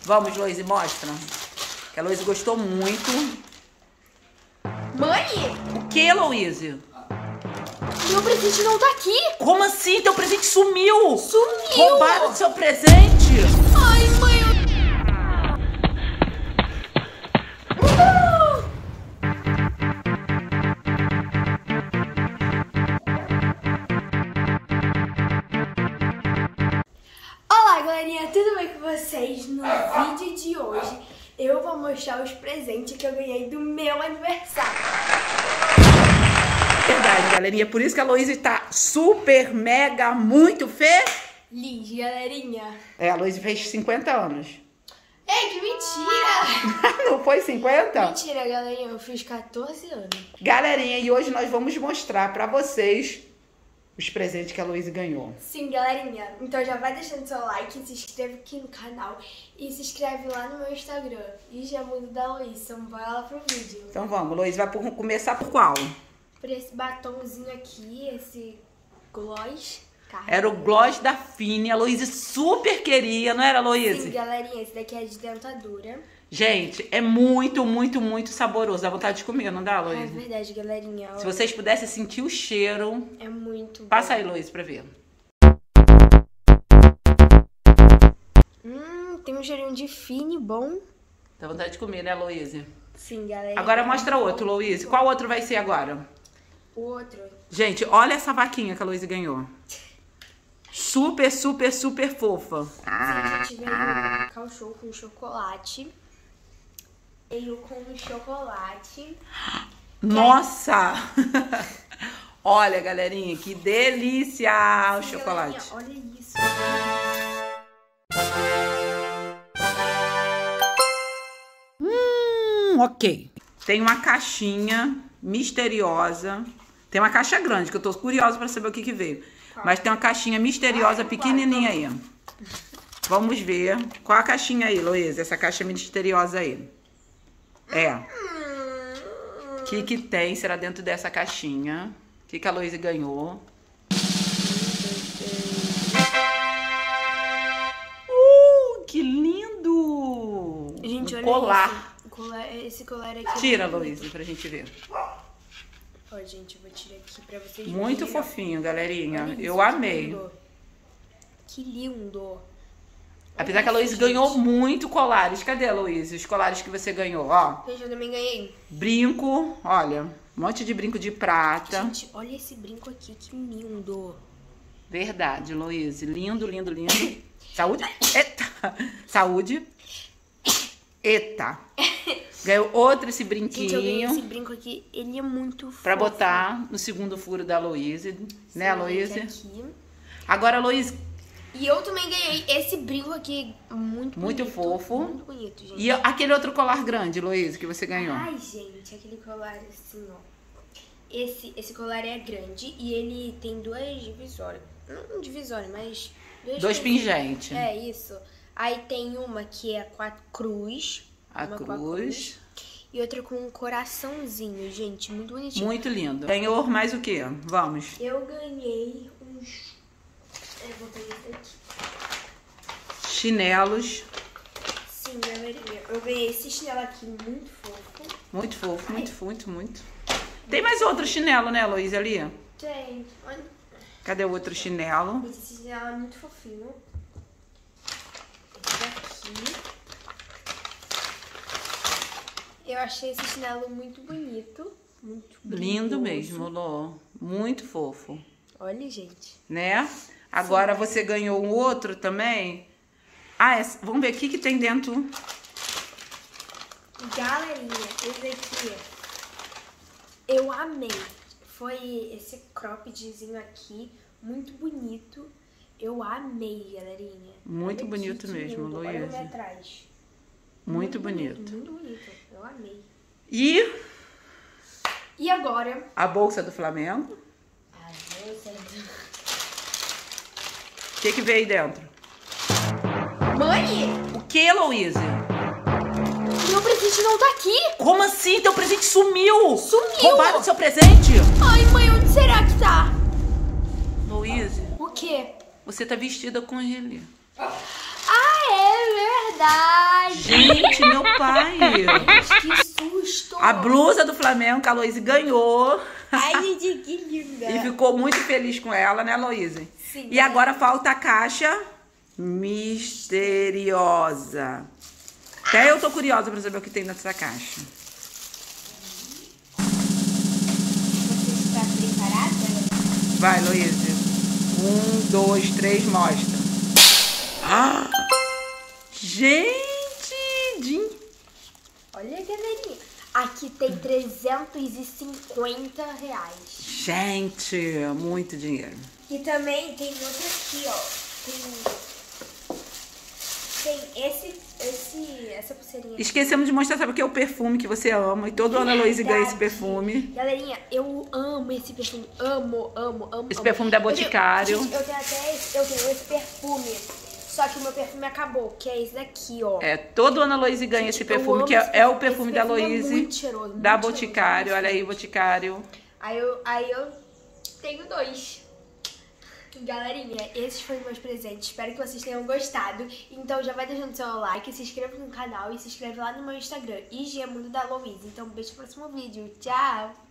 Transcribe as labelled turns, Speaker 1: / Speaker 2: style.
Speaker 1: Vamos, Loise, mostra. Que a Loise gostou muito.
Speaker 2: Mãe?
Speaker 1: O que, Loise?
Speaker 2: Meu presente não tá aqui.
Speaker 1: Como assim? Teu presente sumiu.
Speaker 2: Sumiu.
Speaker 1: Roubaram seu presente.
Speaker 2: Ai, mãe. Olá, galerinha, tudo bem com vocês? No vídeo de hoje eu vou mostrar os presentes que eu ganhei do meu aniversário.
Speaker 1: Verdade, galerinha. Por isso que a Loise tá super, mega, muito
Speaker 2: Liz, galerinha.
Speaker 1: É, a Loise fez 50 anos.
Speaker 2: Ei, que mentira!
Speaker 1: Não foi 50?
Speaker 2: Mentira, galerinha, eu fiz 14 anos.
Speaker 1: Galerinha, e hoje nós vamos mostrar pra vocês os presentes que a Loise ganhou.
Speaker 2: Sim, galerinha. Então já vai deixando seu like, se inscreve aqui no canal e se inscreve lá no meu Instagram. E já muda da Loise, então bora lá pro vídeo.
Speaker 1: Então vamos, Loise, vai começar por qual?
Speaker 2: Por esse batomzinho aqui, esse gloss.
Speaker 1: Era o gloss da Fini, a Loise super queria, não era, Loise?
Speaker 2: Sim, galerinha, esse daqui é de dentadura.
Speaker 1: Gente, é muito, muito, muito saboroso. Dá vontade de comer, não dá, Loise?
Speaker 2: É verdade, galerinha.
Speaker 1: Se vocês pudessem sentir o cheiro...
Speaker 2: É muito bom.
Speaker 1: Passa aí, Loise, pra ver.
Speaker 2: Tem um cheirinho de Fini bom.
Speaker 1: Dá vontade de comer, né, Loise?
Speaker 2: Sim, galera.
Speaker 1: Agora mostra outro, Loise. Qual outro vai ser agora?
Speaker 2: O outro.
Speaker 1: Gente, olha essa vaquinha que a Loise ganhou. Super, super, super fofa.
Speaker 2: A gente veio cachorro com chocolate. Veio com chocolate.
Speaker 1: Nossa! Olha, galerinha, que delícia o chocolate.
Speaker 2: Galerinha, olha isso.
Speaker 1: Ok. Tem uma caixinha misteriosa. Tem uma caixa grande, que eu tô curiosa pra saber o que que veio. Mas tem uma caixinha misteriosa pequenininha aí. Vamos ver. Qual a caixinha aí, Loise? Essa caixa misteriosa aí. É. O que que tem? Será dentro dessa caixinha? O que que a Loise ganhou? Que lindo!
Speaker 2: Gente,
Speaker 1: Um
Speaker 2: olha
Speaker 1: colar.
Speaker 2: isso. Esse colar aqui.
Speaker 1: Tira, Loise, pra gente ver.
Speaker 2: Ó, gente, eu vou tirar aqui pra vocês
Speaker 1: Muito
Speaker 2: verem.
Speaker 1: fofinho, galerinha.
Speaker 2: Olha isso,
Speaker 1: Eu
Speaker 2: que
Speaker 1: amei.
Speaker 2: lindo. Que lindo.
Speaker 1: Apesar que a Loise ganhou muito colares. Cadê, Loise? Os colares que você ganhou, ó.
Speaker 2: Gente, eu também ganhei.
Speaker 1: Brinco, olha. Um monte de brinco de prata.
Speaker 2: Gente, olha esse brinco aqui, que lindo.
Speaker 1: Verdade, Loise. Lindo, lindo, lindo. Saúde. Eita. Saúde. Eita. Ganhou outro esse brinquinho.
Speaker 2: Gente, eu ganhei esse brinco aqui. Ele é muito fofo.
Speaker 1: Pra botar no segundo furo da Loise. Né,
Speaker 2: Sim,
Speaker 1: Loise?
Speaker 2: aqui.
Speaker 1: Agora, Loise.
Speaker 2: E eu também ganhei esse brinco aqui. Muito bonito.
Speaker 1: Fofo.
Speaker 2: Muito bonito, gente.
Speaker 1: E aquele outro colar grande, Loise, que você ganhou?
Speaker 2: Ai, gente, aquele colar assim, ó. Esse colar é grande e ele tem duas divisórias. Não divisória, mas...
Speaker 1: Dois pingentes.
Speaker 2: É, isso. Aí tem uma que é com a cruz.
Speaker 1: A cruz.
Speaker 2: E outra com um coraçãozinho, gente. Muito bonitinho.
Speaker 1: Muito lindo. Ganhou mais o quê? Vamos.
Speaker 2: Eu ganhei uns... Eu vou pegar isso aqui.
Speaker 1: Chinelos.
Speaker 2: Sim, galerinha. Eu ganhei esse chinelo aqui muito fofo.
Speaker 1: Muito fofo, muito, muito, muito. Tem mais outro chinelo, né, Loise, ali?
Speaker 2: Tem. Olha.
Speaker 1: Cadê o outro chinelo?
Speaker 2: Esse chinelo é muito fofinho. Esse daqui. Eu achei esse chinelo muito bonito. Muito
Speaker 1: Lindo
Speaker 2: brilhoso.
Speaker 1: mesmo, Lô. Muito fofo.
Speaker 2: Olha, gente.
Speaker 1: Né? Agora você ganhou um outro também. Ah, vamos ver o que tem dentro.
Speaker 2: Galerinha, esse aqui eu amei. Foi esse croppedzinho aqui, muito bonito. Eu amei, galerinha.
Speaker 1: Muito
Speaker 2: Olha
Speaker 1: bonito
Speaker 2: que
Speaker 1: mesmo,
Speaker 2: lindo.
Speaker 1: Loise.
Speaker 2: Olha ali atrás.
Speaker 1: Muito bonito.
Speaker 2: Muito bonito. Eu amei.
Speaker 1: E
Speaker 2: agora?
Speaker 1: a bolsa do Flamengo.
Speaker 2: A bolsa do...
Speaker 1: O que veio aí dentro?
Speaker 2: Mãe!
Speaker 1: O que, Loise?
Speaker 2: Meu presente não tá aqui!
Speaker 1: Como assim? Teu presente sumiu!
Speaker 2: Sumiu!
Speaker 1: Roubaram seu presente!
Speaker 2: Ai, mãe, onde será que tá?
Speaker 1: Loise,
Speaker 2: O quê?
Speaker 1: você tá vestida com ele.
Speaker 2: Ah, é verdade!
Speaker 1: Gente, meu pai.
Speaker 2: Que susto!
Speaker 1: A blusa do Flamengo que a Loise ganhou.
Speaker 2: Ai, gente, que linda.
Speaker 1: E ficou muito feliz com ela, né, Loise?
Speaker 2: Sim.
Speaker 1: E agora falta a caixa misteriosa. Até eu tô curiosa pra saber o que tem nessa caixa.
Speaker 2: Você está preparada?
Speaker 1: Vai, Loise. 1, 2, 3, mostra. Ah! Gente!
Speaker 2: Olha, galerinha. Aqui tem R$350.
Speaker 1: Gente, muito dinheiro.
Speaker 2: E também tem outra aqui, ó. Tem essa pulseirinha.
Speaker 1: Esquecemos de mostrar, sabe o que é o perfume que você ama. E todo ano a Loise ganha esse perfume.
Speaker 2: Galerinha, eu amo esse perfume. Amo.
Speaker 1: Esse perfume da Boticário.
Speaker 2: Eu tenho esse perfume. Só que o meu perfume acabou, que é esse daqui, ó.
Speaker 1: É, todo ano a Loise ganha esse perfume, que é o perfume da Loise.
Speaker 2: Muito cheiroso, muito
Speaker 1: da
Speaker 2: cheiroso,
Speaker 1: Boticário.
Speaker 2: muito
Speaker 1: Olha aí, Boticário.
Speaker 2: Aí eu tenho 2. Galerinha, esses foram meus presentes. Espero que vocês tenham gostado. Então já vai deixando seu like, se inscreva no canal e se inscreve lá no meu Instagram, IG Mundo da Loise. Então beijo no próximo vídeo. Tchau!